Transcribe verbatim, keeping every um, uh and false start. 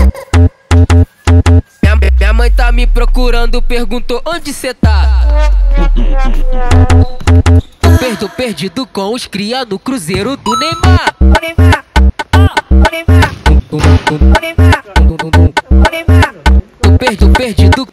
Minha, minha mãe tá me procurando, perguntou onde cê tá. Tô perdido, perdido com os cria no cruzeiro do Neymar. Tô perdido, perdido